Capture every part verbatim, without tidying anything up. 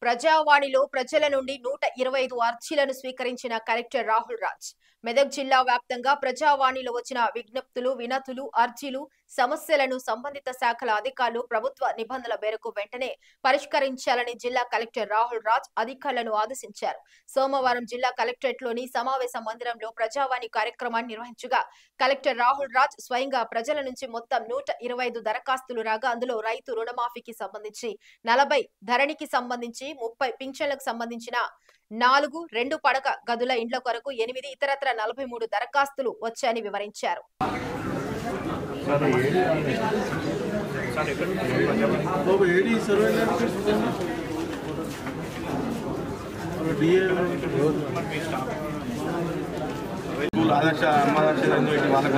ప్రజావాణిలో ప్రజల నుండి నూట ఇరవై ఐదు అర్జీలను స్వీకరించిన కలెక్టర్ రాహుల్ రాజ్ మెదక్ జిల్లా వ్యాప్తంగా ప్రజావాణిలో వచ్చిన విజ్ఞప్తులు, వినతులు, అర్జీలు, సమస్యలను సంబంధిత శాఖల అధికారులు ప్రభుత్వ నిబంధనల మేరకు వెంటనే పరిష్కరించాలని జిల్లా కలెక్టర్ రాహుల్ రాజ్ అధికారులను ఆదేశించారు. సోమవారం జిల్లా కలెక్టరేట్లోని సమావేశ మందిరంలో ప్రజావాణి కార్యక్రమాన్ని నిర్వహించగా కలెక్టర్ రాహుల్ రాజ్ స్వయంగా ప్రజల నుంచి మొత్తం నూట ఇరవై ఐదు దరఖాస్తులు రాగా అందులో రైతు రుణమాఫీకి సంబంధించి నలభై, ధరణికి సంబంధించి ముప్పై, పింఛన్లకు సంబంధించిన నాలుగు, రెండు పడక గదుల ఇండ్ల కొరకు ఎనిమిది, ఇతరత్ర నలభై మూడు దరఖాస్తులు వచ్చాయని వివరించారు. ఆదర్శ అమ్మాదర్శ వాళ్ళ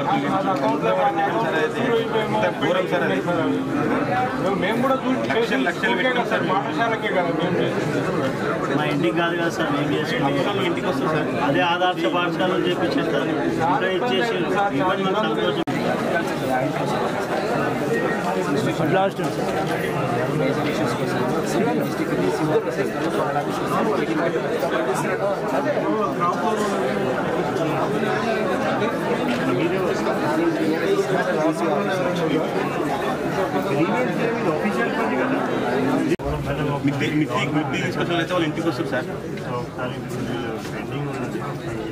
దూరం సార్ అది మేము కూడా లక్షలు లక్షలు పెట్టాం సార్ పాఠశాలకే కదా. మా ఇంటికి కాదు కదా సార్, మేము చేసుకుంటాం ఇంటికి వస్తాం సార్. అదే ఆదర్శ పాఠశాలలో చేపించేస్తారు, ఇంకా ఇచ్చేసి సంతోషం. లాస్ట్ తీసుకొచ్చిన అయితే వాళ్ళు ఇంటికి వస్తారు సార్. పెండింగ్ ఉన్నది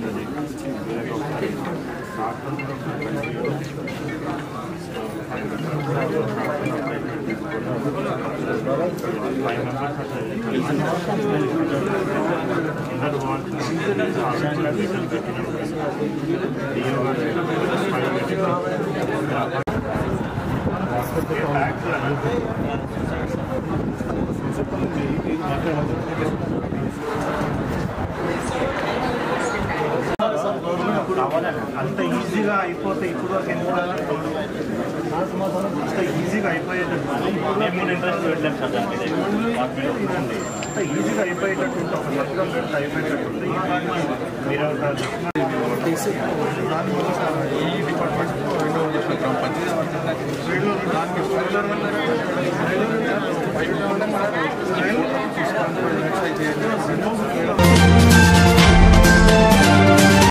ఫైవ్ మెంబర్స్ అంత ఈజీగా అయిపోతే ఇప్పుడు అంత ఈజీగా అయిపోయేటట్టు మేము ఇంట్రెస్ట్ పెట్టాం సార్. అంత ఈజీగా అయిపోయేటట్టు ఉంటే ఒక పథకం పెడితే అయిపోయేటట్టు ఉంది. మీరు ఈ డిపార్ట్మెంట్ దానికి